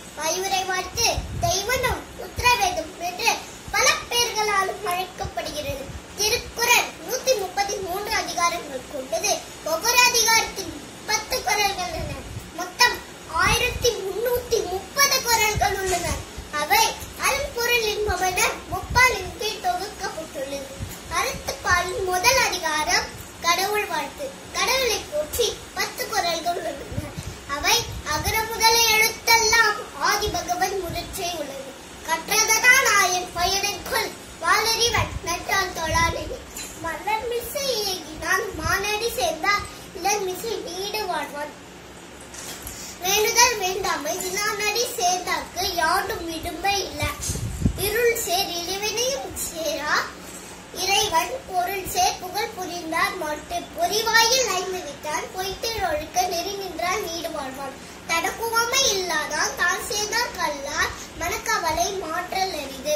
ஐவரை வாழ்த்து தெய்வனம் உத்தரவேதம் என்று பல பெயர்களாலும் அழைக்கப்படுகிறது. திருக்குறள் 133 அதிகாரங்கள் கொண்டது. ஒவ்வொரு அதிகாரத்தின் 10 குறள்கள் உள்ளன. மொத்தம் 1330 குறள்கள் உள்ளன. அவை அரும்பொருள் என்பவன முப்பாலின் கீழ் தொகுக்கப்பட்டுள்ளது. அறத்துப்பாலின் முதல் அதிகாரம் கடவுள் வாழ்த்து. கடவுளை போற்றி 10 குறள்கள் உள்ளன. அவை அகர முதல எழுத்தெல்லாம் ஆதி பகவன் முதற்றே உள்ளது. கற்றதான் ஆயன் பயனிற்குள் வாளறிவன் நற்றால் தொழானே. மலர் மிசை ஏகினான் மானடி சேர்ந்தார் இளர் மிசை நீடு வாழ்வான். வேண்டுதல் வேண்டாமை இனானடி சேர்ந்தார்க்கு யாண்டும் விடும்பை இல்ல. இருள் சேர் இறைவனையும் சேரா இறைவன் பொருள் சேர் புகழ் புரிந்தார் மாட்டு. பொறிவாயில் ஐந்து விட்டான் பொய்த்தேர் ஒழுக்க நெறி நின்றான் நீடு வாழ்வான். தடக்குவமை இல்லாதான் தான் சேர்ந்தார் கல்லார் மனக்கவலை மாற்றல் எரிது.